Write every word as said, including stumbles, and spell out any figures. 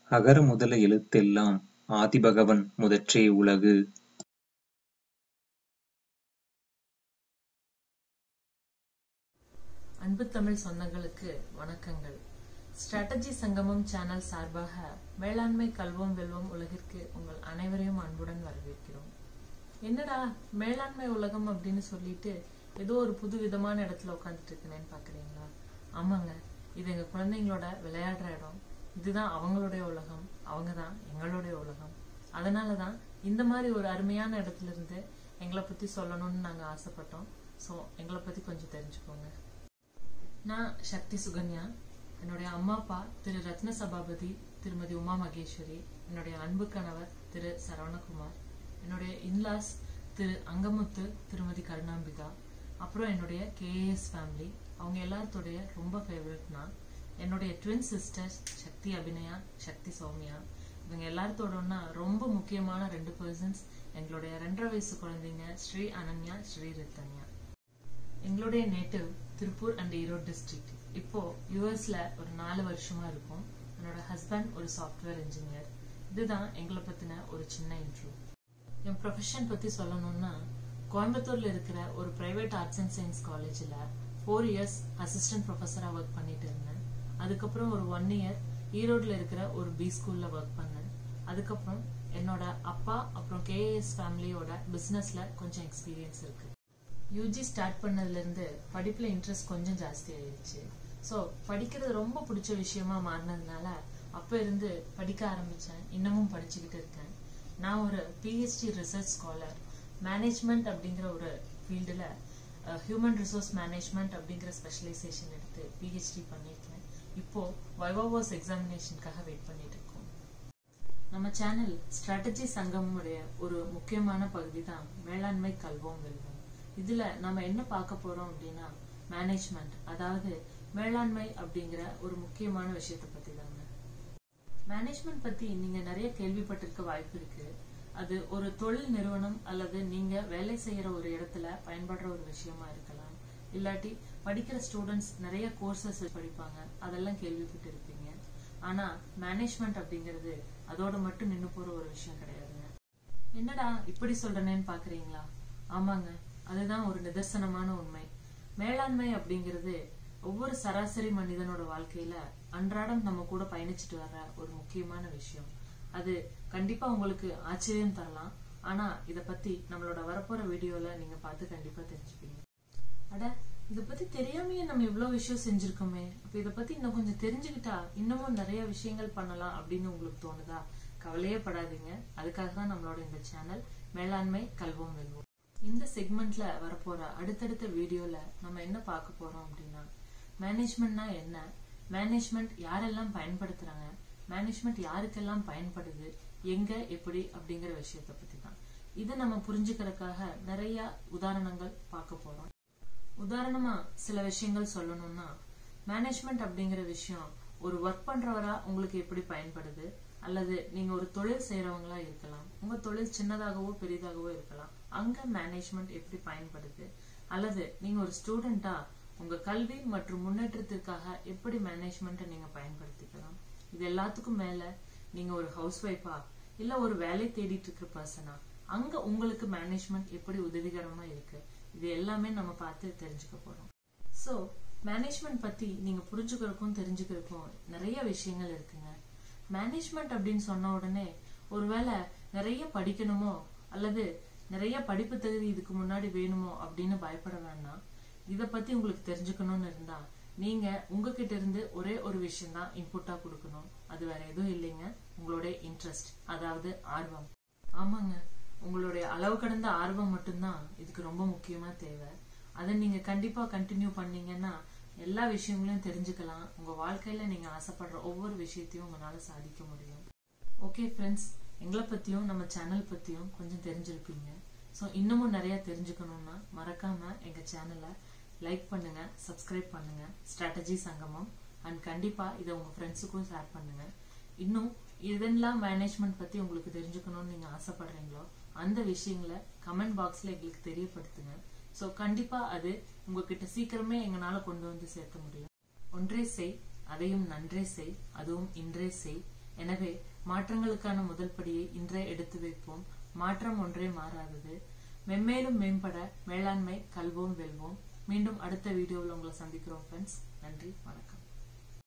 அகர முதல எழுத்தெல்லாம் ஆதிபகவன் முதற்றே உலகு. அன்பு தமிழ் சொந்தங்களுக்கு வணக்கங்கள். ஸ்ட்ராட்டஜி சங்கமம் சேனல் சார்பாக வேளாண்மை கல்வோம் வெல்வோம் உலகிற்கு உங்கள் அனைவரையும் அன்புடன் வரவேற்கிறோம். என்னடா மேலாண்மை உலகம் அப்படின்னு சொல்லிட்டு ஏதோ ஒரு புது விதமான இடத்துல உட்காந்துட்டு இருக்கேன்னு பாக்குறீங்களா? ஆமாங்க, இது எங்க குழந்தைங்களோட விளையாடுற இடம். இதுதான் அவங்களுடைய உலகம், அவங்கதான் எங்களுடைய உலகம். அதனாலதான் இந்த மாதிரி ஒரு அருமையான இடத்துல இருந்து எங்களை பத்தி சொல்லணும்னு நாங்க ஆசைப்பட்டோம். சோ எங்களை பத்தி கொஞ்சம் தெரிஞ்சுக்கோங்க. நான் சக்தி சுகன்யா. என்னுடைய அம்மா அப்பா திரு ரத்ன சபாபதி, திருமதி உமா மகேஸ்வரி. என்னுடைய அன்பு கணவர் திரு சரவணகுமார். என்னுடைய இன்லாஸ் திரு அங்கமுத்து, திருமதி கருணாம்பிகா. அப்புறம் என்னுடைய கேஏஎஸ் ஃபேமிலி, அவங்க எல்லாத்தோடைய ரொம்ப ஃபேவரட் நான். என்னுடைய ட்வின் சிஸ்டர்ஸ் சக்தி அபிநயா, சக்தி சௌமியா. இவங்க எல்லாத்தோடனா ரொம்ப முக்கியமான ரெண்டு பர்சன்ஸ் எங்களுடைய ரெண்டரை வயசு குழந்தைங்க ஸ்ரீ அனன்யா, ஸ்ரீ ரித்தன்யா. எங்களுடைய native Tiruppur and Erode district. இப்போ யூஎஸ்ல ஒரு நாலு வருஷமா இருக்கும். என்னோட ஹஸ்பண்ட் ஒரு சாஃப்ட்வேர் இன்ஜினியர். இதுதான் எங்களை பத்தின ஒரு சின்ன இன்ட்ரோ. என் ப்ரொஃபஷன் பத்தி சொல்லணும்னா, கோயம்புத்தூர்ல இருக்கிற ஒரு பிரைவேட் ஆர்ட்ஸ் அண்ட் சயின்ஸ் காலேஜ்ல ஃபோர் இயர்ஸ் அசிஸ்டன்ட் ப்ரொஃபஸரா ஒர்க் பண்ணிட்டு இருந்தேன். அதுக்கப்புறம் ஒரு ஒன் இயர் ஈரோட்ல இருக்கிற ஒரு பி ஸ்கூல்ல ஒர்க் பண்ணேன். அதுக்கப்புறம் என்னோட அப்பா அப்புறம் கேஏஎஸ் ஃபேமிலியோட பிசினஸ்ல கொஞ்சம் எக்ஸ்பீரியன்ஸ் இருக்கு. யூஜி ஸ்டார்ட் பண்ணதுல இருந்து படிப்புல இன்ட்ரெஸ்ட் கொஞ்சம் ஜாஸ்தி ஆயிடுச்சு. ஸோ படிக்கிறது ரொம்ப பிடிச்ச விஷயமா மாறினதுனால அப்ப இருந்து படிக்க ஆரம்பிச்சேன். இன்னமும் படிச்சுக்கிட்டு இருக்கேன். நான் ஒரு பிஹெச்டி ரிசர்ச் ஸ்காலர். மேனேஜ்மெண்ட் அப்படிங்கிற ஒரு ஃபீல்டுல ஹியூமன் ரிசோர்ஸ் மேனேஜ்மெண்ட் அப்படிங்கிற ஸ்பெஷலைசேஷன் எடுத்து பிஹெச்டி பண்ணிருக்கேன். இப்போ வைவாவாஸ் எக்ஸாமினேஷனுக்காக வெயிட் பண்ணிட்டு இருக்கோம். நம்ம சேனல் ஸ்ட்ராட்டஜி சங்கமுடைய ஒரு முக்கியமான பகுதி தான் வேளாண்மை கல்வோம் வெல்வோம். இதுல நம்ம என்ன பார்க்க போறோம் அப்படின்னா, மேனேஜ்மெண்ட், அதாவது வேளாண்மை அப்படிங்கிற ஒரு முக்கியமான விஷயத்தை பத்தி தாங்க. மேனேஜ்மெண்ட் பத்தி நீங்க நிறைய கேள்விப்பட்டிருக்க வாய்ப்பு இருக்கு. அது ஒரு தொழில் நிறுவனம் அல்லது நீங்க வேலை செய்யற ஒரு இடத்துல பயன்படுற ஒரு விஷயமா இருக்கலாம். இல்லாட்டி படிக்கிற ஸ்டூடெண்ட்ஸ் நிறைய கோர்சஸ் படிப்பாங்க, அதெல்லாம் கேள்விப்பட்டு இருப்பீங்க. ஆனா மேனேஜ்மெண்ட் அப்படிங்கிறது அதோட மட்டும் நின்னு போற ஒரு விஷயம் கிடையாதுங்க. என்னடா இப்படி சொல்றேன்னு பாக்குறீங்களா? ஆமாங்க, அதுதான் ஒரு நிதர்சனமான உண்மை. மேலாண்மை அப்படிங்கிறது ஒவ்வொரு சராசரி மனிதனோட வாழ்க்கையில அன்றாடம் நம்ம கூட பயணிச்சுட்டு வர்ற ஒரு முக்கியமான விஷயம். அது கண்டிப்பா உங்களுக்கு ஆச்சரியம் தரலாம். ஆனா இத பத்தி நம்மளோட வரப்போற வீடியோல நீங்க பார்த்து கண்டிப்பா தெரிஞ்சுப்பீங்க. அட, இத பத்தி தெரியாமையே நம்ம இவ்வளவு விஷயம் செஞ்சிருக்கோமே, அப்ப இத பத்தி இன்னும் கொஞ்சம் தெரிஞ்சுக்கிட்டா இன்னமும் நிறைய விஷயங்கள் பண்ணலாம் அப்படின்னு உங்களுக்கு தோணுதா? கவலையே படாதீங்க. அதுக்காக தான் நம்மளோட இந்த சேனல் மேலாண்மை கல்வோம் வெல்வோம். இந்த செக்மெண்ட்ல வரப்போற அடுத்தடுத்த வீடியோல நம்ம என்ன பார்க்க போறோம் அப்படின்னா, மேனேஜ்மெண்ட்னா என்ன, மேனேஜ்மெண்ட் யாரெல்லாம் பயன்படுத்துறாங்க, மேனேஜ்மெண்ட் யாருக்கெல்லாம் பயன்படுது, எங்க, எப்படி அப்படிங்கிற விஷயத்த பத்தி தான். இதை நம்ம புரிஞ்சுக்கிறதுக்காக நிறைய உதாரணங்கள் பார்க்க போறோம். உதாரணமா சில விஷயங்கள் சொல்லணும்னா, மேனேஜ்மெண்ட் அப்படிங்கிற விஷயம் ஒரு ஒர்க் பண்றவரா உங்களுக்கு எப்படி பயன்படுது, அல்லது நீங்க ஒரு தொழில் செய்யறவங்களா இருக்கலாம், உங்க தொழில் சின்னதாகவோ பெரிதாகவோ இருக்கலாம், அங்க மேனேஜ்மெண்ட் எப்படி பயன்படுது, அல்லது நீங்க ஒரு ஸ்டூடெண்டா உங்க கல்வி மற்றும் முன்னேற்றத்திற்காக எப்படி மேனேஜ்மெண்ட்டை நீங்க பயன்படுத்திக்கலாம். இது எல்லாத்துக்கும் மேல நீங்க ஒரு ஹவுஸ் ஒய்ஃபா இல்ல ஒரு வேலை தேடிட்டு இருக்கிற பர்சனா, அங்க உங்களுக்கு மேனேஜ்மெண்ட் எப்படி உதவிகரமா இருக்கு, இது எல்லாமே நம்ம பார்த்து தெரிஞ்சுக்க போறோம். சோ மேனேஜ்மெண்ட் பத்தி நீங்க புரிஞ்சுக்கிறதுக்கும் தெரிஞ்சுக்கிறதுக்கும் நிறைய விஷயங்கள் இருக்குங்க. மேனேஜ்மெண்ட் அப்படின்னு சொன்ன உடனே ஒருவேளை நிறைய படிக்கணுமோ அல்லது நிறைய படிப்பு தகுதி இதுக்கு முன்னாடி வேணுமோ அப்படின்னு பயப்பட வேண்டாம். இத பத்தி உங்களுக்கு தெரிஞ்சுக்கணும்னு இருந்தா நீங்க உங்ககிட்ட இருந்து ஒரே ஒரு விஷயம் தான் இன்புட்டா கொடுக்கணும். அது வேற எதுவும் இல்லைங்க, உங்களுடைய இன்ட்ரெஸ்ட், அதாவது ஆர்வம். ஆமாங்க, உங்களுடைய அளவு கடந்த ஆர்வம் மட்டும்தான் இதுக்கு ரொம்ப முக்கியமா தேவை. அதை நீங்க கண்டிப்பா கண்டினியூ பண்ணீங்கன்னா எல்லா விஷயங்களையும் தெரிஞ்சுக்கலாம். உங்க வாழ்க்கையில நீங்க ஆசைப்படுற ஒவ்வொரு விஷயத்தையும் உங்களால சாதிக்க முடியும். ஓகே ஃப்ரெண்ட்ஸ், எங்களை பத்தியும் நம்ம சேனல் பத்தியும் கொஞ்சம் தெரிஞ்சிருப்பீங்க. ஸோ இன்னமும் நிறைய தெரிஞ்சுக்கணும்னா மறக்காம எங்க சேனலை லைக் பண்ணுங்க, சப்ஸ்கிரைப் பண்ணுங்க, ஸ்ட்ராட்டஜி சங்கமம். அண்ட் கண்டிப்பா இதை உங்க ஃப்ரெண்ட்ஸுக்கும் ஷேர் பண்ணுங்க. இன்னும் இதெல்லாம் மேனேஜ்மெண்ட் பத்தி உங்களுக்கு தெரிஞ்சுக்கணும்னு நீங்க ஆசைப்படுறீங்களோ அந்த விஷயங்களை கமெண்ட் பாக்ஸ்ல எங்களுக்கு தெரியப்படுத்துங்க. சோ கண்டிப்பா அது உங்ககிட்ட சீக்கிரமே எங்களால கொண்டு வந்து சேர்க்க முடியும். ஒன்றே செய், அதையும் நன்றே செய், அதுவும் இன்றே செய். எனவே மாற்றங்களுக்கான முதல் படியை இன்றே எடுத்து வைப்போம். மாற்றம் ஒன்றே மாறாதது. மென்மேலும் மேம்பட வேளாண்மை கல்வோம் வெல்வோம். மீண்டும் அடுத்த வீடியோவில் உங்களை சந்திக்கிறோம் ஃப்ரெண்ட்ஸ். நன்றி, வணக்கம்.